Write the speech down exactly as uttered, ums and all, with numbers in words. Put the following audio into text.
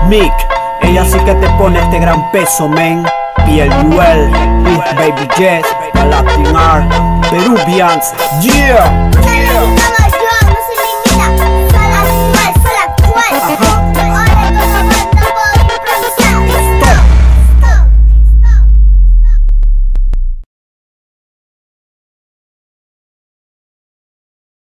Mick, ella sí que te pone este gran peso, men. P L U L, Baby Jess, Latin Art, Peruvians, yeah, yeah.